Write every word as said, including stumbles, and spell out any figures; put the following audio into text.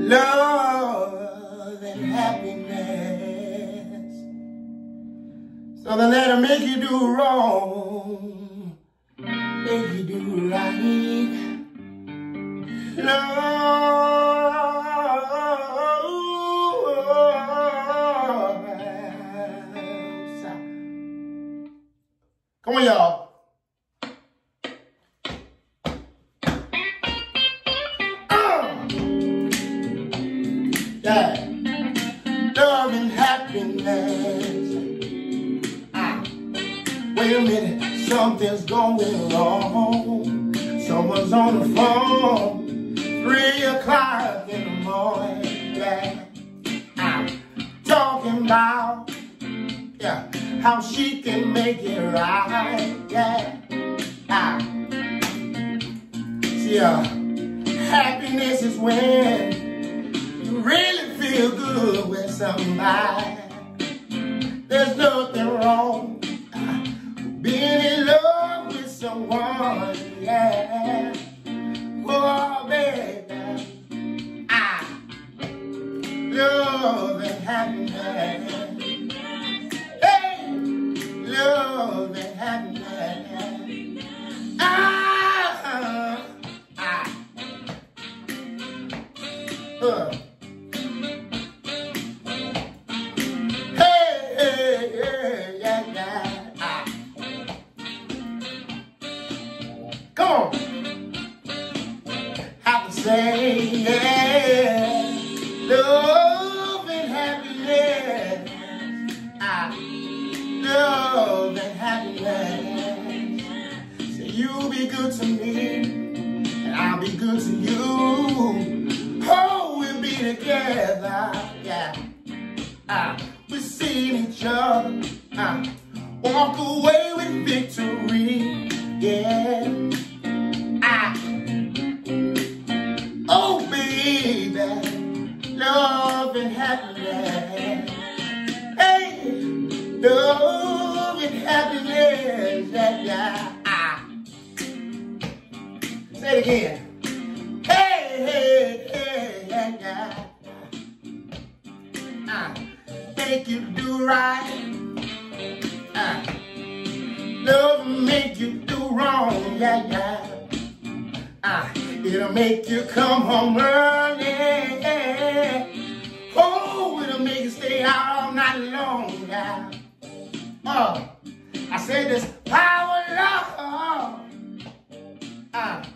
love and happiness. Something that'll make you do wrong, make you do right. Love. Come on, y'all. Yeah. Love and happiness. Ah. Wait a minute, something's going wrong. Someone's on the phone, three o'clock in the morning. Yeah. Ah. Talking about, yeah, how she can make it right. Yeah. Ah. See, uh, happiness is when you really feel good with somebody. There's nothing wrong being in love with someone, yeah. Oh, baby, I love and happiness. Hey, love and happiness. Ah, ah, uh. Come on. Have to say, yeah, love and happiness. I love and happiness. Say you be good to me, and I'll be good to you. Oh, we'll be together, yeah. Uh, we see each other. Uh, walk away with victory, yeah. Oh, baby, love and happiness. Hey, love and happiness. Yeah, yeah. Ah. Say it again. Hey, hey, hey, yeah, yeah. Ah. Make you do right. Ah. Love make you do wrong. Yeah, yeah. Ah. It'll make you come home early. Oh, it'll make you stay out all night long. Yeah. Oh, I said this power love. Ah.